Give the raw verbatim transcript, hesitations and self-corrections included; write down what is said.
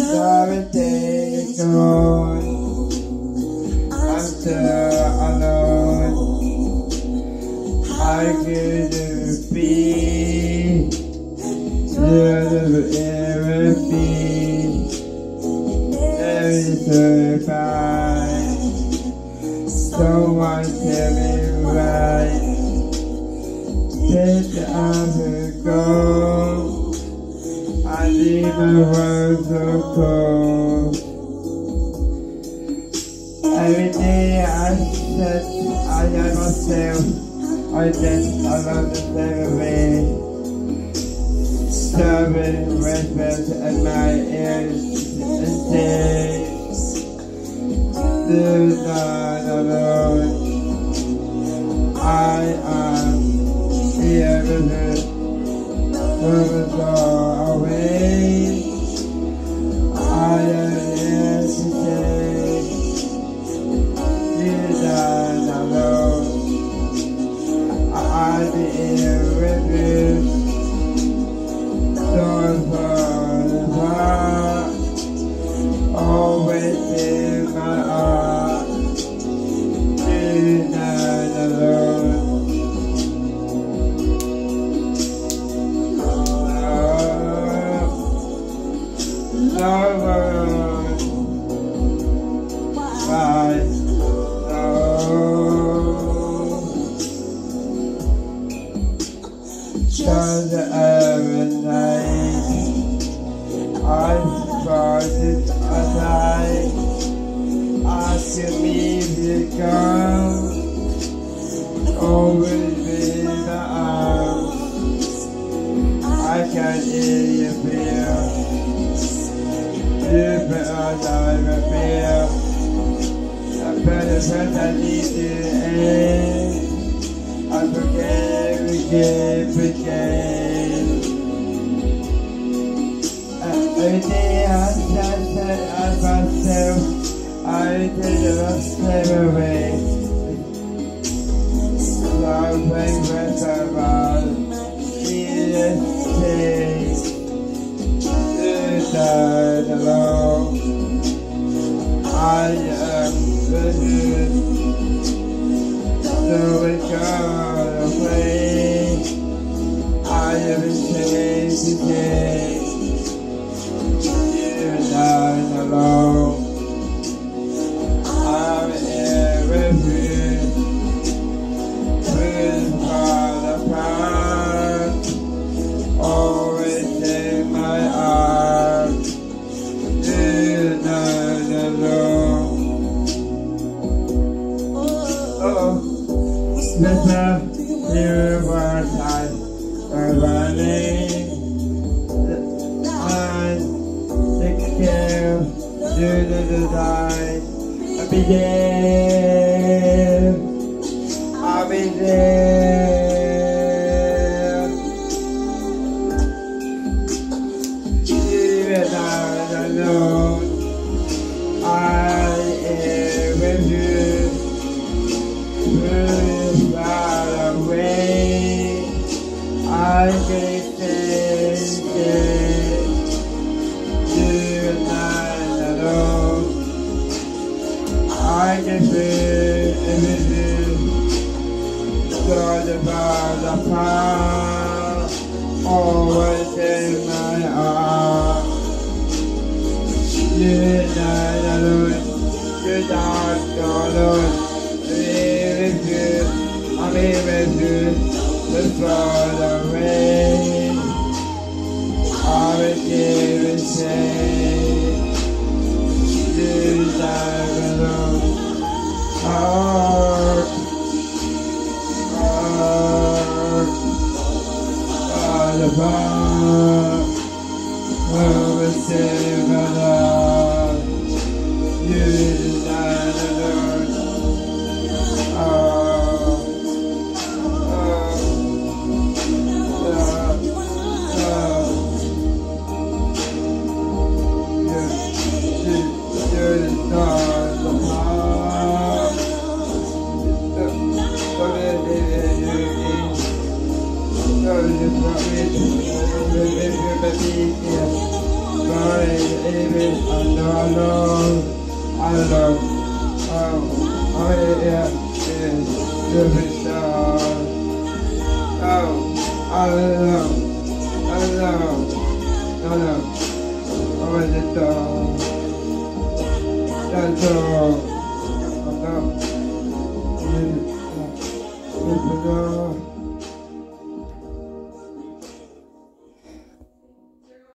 everything is gone. I'm still alone. I couldn't be. You'll never ever be. Everything fine. Someone tell me right. Take the other go. I leave my world so cold. Every day I said I am myself. I just I love the same way. Serving respect at my ears and say, do not alone. I am here with it. From far away. I am here to say, do not alone. I'll be here with you. Don't fall apart. Always in my heart. You're not alone. No one. Bye. No. Just every night I started aside. Asking me to come. Always be the arms. I can hear you feel. You better die with fear. I better press I need to end. I forget, forget, forget. Every day I said that I myself, I did it myself away. Love when breath about needless things. Do not alone. I am the good. So we go away. I am ashamed today. You're not alone. I'm here with you. We're fall apart. Always in my arms. You're not alone. Oh, Mister You were tired of running. I take care. You didn't die. I'll be there. I'll be there. You're not alone. I am with you. We're far away. I can take it. You're not alone. I can feel everything. Thought about the past. Always in my heart. You're not alone. You're not alone. I'm here with you, let's run away. I will give and say, you're not alone. Heart, heart, all apart. Over save my love. You're not alone. Sorry, even under I know, I love, oh, oh yeah, is the star. Oh, I love, I love, I love, oh the dog, the dog, the dog, the dog.